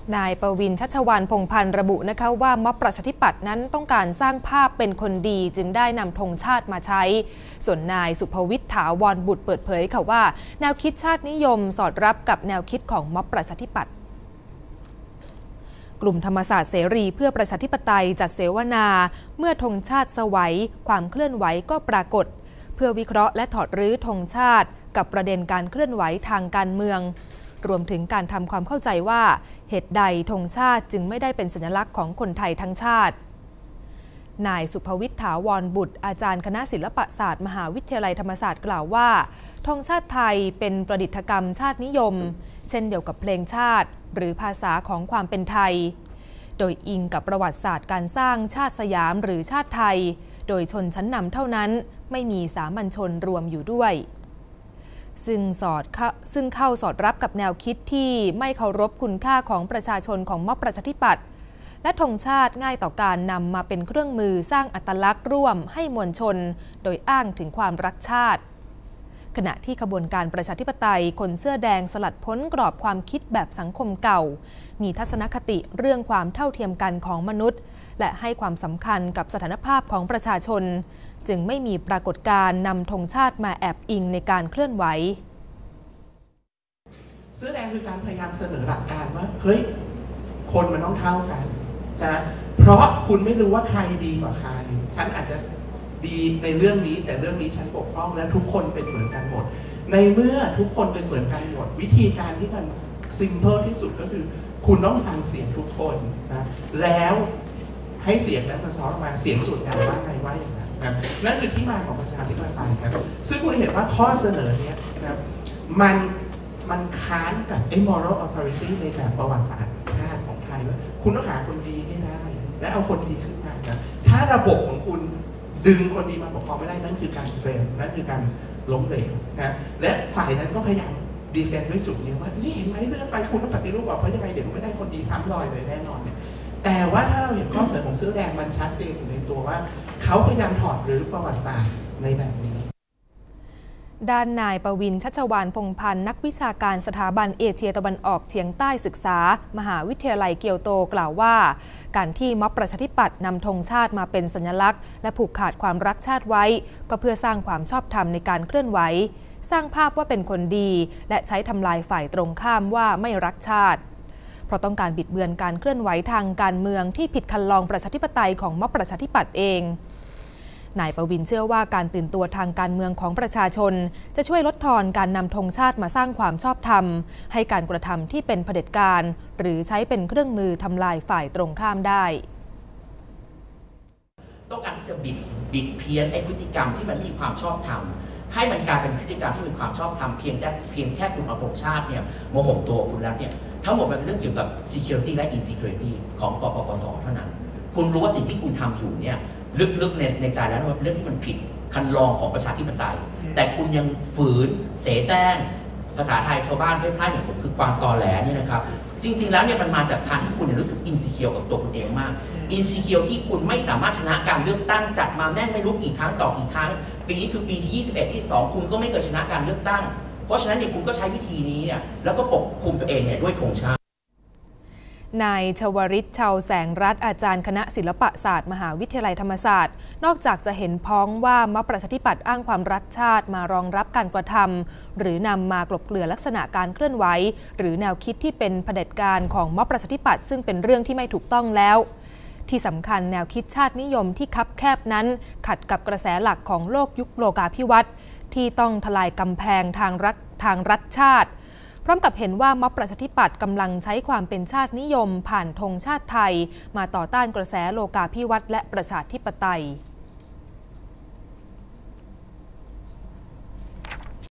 นายประวิน ชัชวาล พงษ์พันธ์ระบุนะคะว่าม็อบประชาธิปัตย์นั้นต้องการสร้างภาพเป็นคนดีจึงได้นำธงชาติมาใช้ส่วนนายสุภวิทย์ ถาวรบุตรเปิดเผยค่ะว่าแนวคิดชาตินิยมสอดรับกับแนวคิดของม็อบประชาธิปัตย์กลุ่มธรรมศาสตร์เสรีเพื่อประชาธิปไตยจัดเสวนาเมื่อธงชาติสวัยความเคลื่อนไหวก็ปรากฏเพื่อวิเคราะห์และถอดรื้อธงชาติกับประเด็นการเคลื่อนไหวทางการเมืองรวมถึงการทำความเข้าใจว่าเหตุใดธงชาติจึงไม่ได้เป็นสัญลักษณ์ของคนไทยทั้งชาตินายสุภวิทย์ ถาวรบุตรอาจารย์คณะศิลปศาสตร์มหาวิทยาลัยธรรมศาสตร์กล่าวว่าธงชาติไทยเป็นประดิษฐกรรมชาตินิยมเช่นเดียวกับเพลงชาติหรือภาษาของความเป็นไทยโดยอิงกับประวัติศาสตร์การสร้างชาติสยามหรือชาติไทยโดยชนชั้นนำเท่านั้นไม่มีสามัญชนรวมอยู่ด้วยซึ่งเข้าสอดรับกับแนวคิดที่ไม่เคารพคุณค่าของประชาชนของม็อบประชาธิปัตย์และธงชาติง่ายต่อการนำมาเป็นเครื่องมือสร้างอัตลักษณ์ร่วมให้มวลชนโดยอ้างถึงความรักชาติขณะที่ขบวนการประชาธิปไตยคนเสื้อแดงสลัดพ้นกรอบความคิดแบบสังคมเก่ามีทัศนคติเรื่องความเท่าเทียมกันของมนุษย์และให้ความสำคัญกับสถานภาพของประชาชนจึงไม่มีปรากฏการณ์นำธงชาติมาแอบอิงในการเคลื่อนไหวเสื้อแดงคือการพยายามเสนอหลักการว่าเฮ้ยคนมันต้องเท่ากันใช่ไหมเพราะคุณไม่รู้ว่าใครดีกว่าใครฉันอาจจะดีในเรื่องนี้แต่เรื่องนี้ฉันบกพร่องและทุกคนเป็นเหมือนกันหมดในเมื่อทุกคนเป็นเหมือนกันหมดวิธีการที่มันซิมเพิลที่สุดก็คือคุณต้องฟังเสียงทุกคนนะแล้วให้เสียงนั้นมันสะท้อนออกมาเสียงส่วนใหญ่ว่าไงว่าอย่างนั้นนะนั่นคือที่มาของประชาธิปไตยครับซึ่งคุณเห็นว่าข้อเสนอเนี้ยนะมันค้านกับไอ้ moral authority ในแบบประวัติศาสตร์ชาติของไทยว่าคุณต้องหาคนดีให้ได้และเอาคนดีขึ้นมานะถ้าระบบของคุณดึงคนดีมาปกครองไม่ได้นั่นคือการเฟลนั่นคือการล้มเหลวนะและฝ่ายนั้นก็พยายามดีเฟนต์ด้วยจุดนี้ว่านี่เห็นไหมเลื่อนไปคุณต้องปฏิรูปเพราะยังไงเดี๋ยวไม่ได้คนดีซ้ำรอยเลยแน่นอนเนี่ยแต่ว่าถ้าเราเห็นข้อเสนอของเสื้อแดงมันชัดเจนอยู่ในตัวว่าเขาพยายามถอดรื้อประวัติศาสตร์ในแบบนี้ด้านนายประวิน ชัชวาล พงษ์พันธ์นักวิชาการสถาบันเอเชียตะวันออกเฉียงใต้ศึกษามหาวิทยาลัยเกียวโตกล่าวว่าการที่ม็อบประชาธิปัตย์นำธงชาติมาเป็นสัญลักษณ์และผูกขาดความรักชาติไว้ก็เพื่อสร้างความชอบธรรมในการเคลื่อนไหวสร้างภาพว่าเป็นคนดีและใช้ทำลายฝ่ายตรงข้ามว่าไม่รักชาติเพราะต้องการบิดเบือนการเคลื่อนไหวทางการเมืองที่ผิดคันลองประชาธิปไตยของม็อบประชาธิปัตย์เองนายประวินเชื่อว่าการตื่นตัวทางการเมืองของประชาชนจะช่วยลดทอนการนำธงชาติมาสร้างความชอบธรรมให้การกระทำที่เป็นเผด็จการหรือใช้เป็นเครื่องมือทำลายฝ่ายตรงข้ามได้ต้องการที่จะบิดเพี้ยนไอ้พฤติกรรมที่มันมีความชอบธรรมให้มันกลายเป็นพฤติกรรมที่มีความชอบธรรมเพียงแค่คุณเอาธงชาติเนี่ยโมโหตัวคุณแล้วเนี่ยทั้งหมดมันเป็นเรื่องเกี่ยวกับ security และ insecurity ของกปปส.เท่านั้นคุณรู้ว่าสิ่งที่คุณทำอยู่เนี่ยลึกๆในใจแล้วว่าเรื่องที่มันผิดคันลองของประชาธิปไตยแต่คุณยังฝืนเสแสร้งภาษาไทยชาวบ้านให้พลาดอย่างผมคือความตอแหลเนี่ยนะครับจริงๆแล้วเนี่ยมันมาจากการที่คุณรู้สึกอินซิเคียวกับตัวคุณเองมากอินซิเคียวที่คุณไม่สามารถชนะการเลือกตั้งจัดมาแม่งไม่รู้กี่ครั้งต่อกี่ครั้งปีนี้คือปีที่21 22คุณก็ไม่เคยชนะการเลือกตั้งเพราะฉะนั้นเนี่ยคุณก็ใช้วิธีนี้เนี่ยแล้วก็ปกคุมตัวเองเนี่ยด้วยธงชาตินายชวริต ชาวแสงรัตน์อาจารย์คณะศิลปศาสตร์มหาวิทยาลัยธรรมศาสตร์นอกจากจะเห็นพ้องว่าม็อบประชาธิปัตย์อ้างความรักชาติมารองรับการกระทำหรือนำมากลบเกลื่อนลักษณะการเคลื่อนไหวหรือแนวคิดที่เป็นเผด็จการของม็อบประชาธิปัตย์ซึ่งเป็นเรื่องที่ไม่ถูกต้องแล้วที่สำคัญแนวคิดชาตินิยมที่คับแคบนั้นขัดกับกระแสหลักของโลกยุคโลกาภิวัตน์ที่ต้องทลายกำแพงทางรัฐชาติพร้อมกับเห็นว่าม็อบประชาธิปัตย์กำลังใช้ความเป็นชาตินิยมผ่านธงชาติไทยมาต่อต้านกระแสโลกาภิวัตน์และประชาธิปไตย